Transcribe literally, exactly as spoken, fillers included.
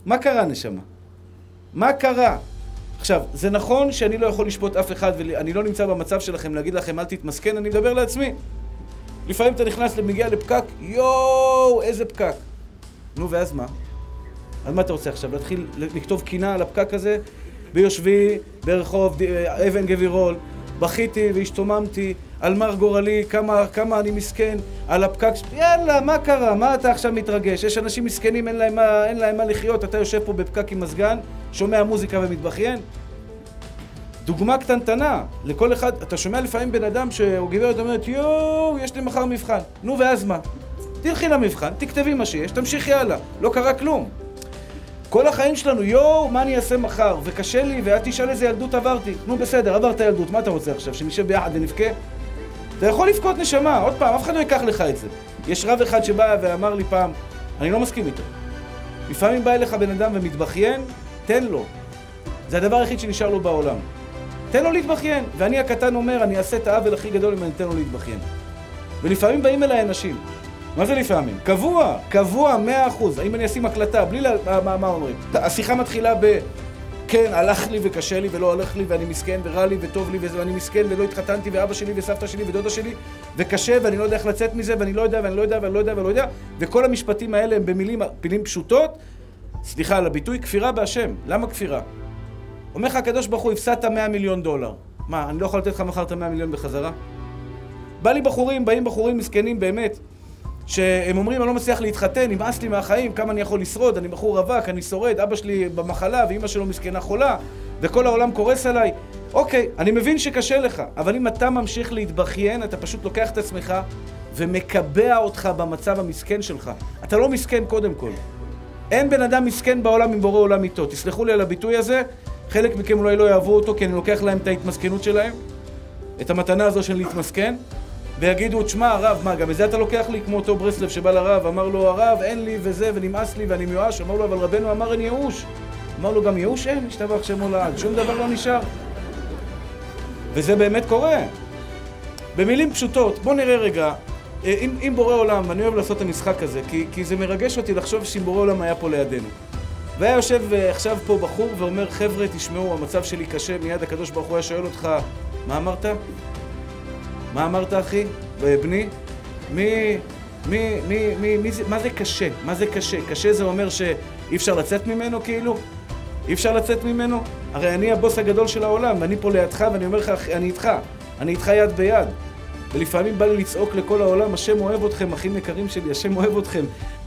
מה קרה, נשמה? מה קרה? עכשיו, זה נכון שאני לא יכול לשפוט אף אחד, ואני לא נמצא במצב שלכם להגיד לכם אל תתמסכן, אני מדבר לעצמי. לפעמים אתה נכנס למגיע לפקק, יואו, איזה פקק. נו, ואז מה? אז מה אתה רוצה עכשיו? להתחיל לכתוב קינה על הפקק הזה? ביושבי, ברחוב, אבן גבירול, בכיתי והשתוממתי על מר גורלי, כמה, כמה אני מסכן, על הפקק, יאללה, מה קרה? מה אתה עכשיו מתרגש? יש אנשים מסכנים, אין להם מה, אין להם מה לחיות, אתה יושב פה בפקק עם מזגן, שומע מוזיקה ומתבכיין? דוגמה קטנטנה, לכל אחד, אתה שומע לפעמים בן אדם שהוא גברת אומרת, יואו, יש לי מחר מבחן. נו, ואז מה? תלכי למבחן, תכתבי מה שיש, תמשיכי הלאה, לא קרה כלום. כל החיים שלנו, יואו, מה אני אעשה מחר? וקשה לי, ואת תשאל איזה ילדות עברתי. נו, בסדר, עברת ילדות, מה אתה רוצה עכשיו? שנשב ביחד ונבכה? אתה יכול לבכות, נשמה, עוד פעם, אף אחד לא ייקח לך את זה. יש רב אחד שבא ואמר לי פעם, אני לא מסכים איתו. לפעמים בא אליך בן אדם ומתבכיין, תן לו. זה הדבר היחיד שנשאר לו בעולם. תן לו להתבכיין. ואני הקטן אומר, אני אעשה את העוול הכי גדול אם אני אתן לו להתבכיין. ולפעמים באים אליי אנשים. מה זה לפעמים? קבוע, קבוע, מאה אחוז. האם אני אשים הקלטה, בלי לה... מה, מה אומרים? השיחה מתחילה ב... כן, הלך לי וקשה לי ולא הולך לי ואני מסכן ורע לי וטוב לי ואני מסכן ולא התחתנתי ואבא שלי וסבתא שלי ודודה שלי וקשה ואני לא יודע איך לצאת מזה ואני לא יודע ואני לא יודע ואני לא יודע ואני לא יודע וכל המשפטים האלה הם במילים פילים פשוטות. סליחה על הביטוי, כפירה בהשם. למה כפירה? אומר לך הקדוש ברוך הוא, הפסדת מאה מיליון דולר. מה, אני לא יכול לתת לך מחר את המאה מיליון בחזרה? בא לי בחורים, באים בחורים מסכנים באמת שהם אומרים, אני לא מצליח להתחתן, נמאס לי מהחיים, כמה אני יכול לשרוד, אני בחור רווק, אני שורד, אבא שלי במחלה ואמא שלו מסכנה חולה, וכל העולם קורס עליי. אוקיי, אני מבין שקשה לך, אבל אם אתה ממשיך להתבכיין, אתה פשוט לוקח את עצמך ומקבע אותך במצב המסכן שלך. אתה לא מסכן קודם כל. אין בן אדם מסכן בעולם עם בורא עולם איתו. תסלחו לי על הביטוי הזה, חלק מכם אולי לא יאהבו אותו, כי אני לוקח להם את ההתמסכנות שלהם, את המתנה הזו של להתמסכן. ויגידו, תשמע, הרב, מה, גם בזה אתה לוקח לי כמו אותו ברסלב שבא לרב, אמר לו, הרב, אין לי וזה, ונמאס לי ואני מיואש, אמר לו, אבל רבנו אמר, אין ייאוש. אמר לו, גם ייאוש אין, השתבח שמו לעד, שום דבר לא נשאר. וזה באמת קורה. במילים פשוטות, בוא נראה רגע, אם, אם בורא עולם, ואני אוהב לעשות את המשחק הזה, כי, כי זה מרגש אותי לחשוב שאם בורא עולם היה פה לידינו. והיה יושב עכשיו פה בחור ואומר, חבר'ה, תשמעו, המצב שלי קשה, מיד הקדוש ברוך הוא היה שואל אותך, מה אמרת? מה אמרת, אחי? בני? מי, מי, מי, מי, מי זה, מה זה קשה? מה זה קשה? קשה זה אומר שאי אפשר לצאת ממנו, כאילו? אי אפשר לצאת ממנו? הרי אני הבוס הגדול של העולם, ואני פה לידך, ואני אומר לך, אני איתך. אני איתך יד ביד. ולפעמים בא לי לצעוק לכל העולם, השם אוהב אתכם, אחים יקרים שלי, השם אוהב אתכם.